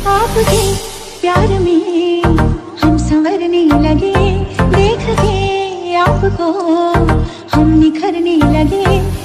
आपके प्यार में हम संवरने लगे, देख के आपको हम निखरने लगे।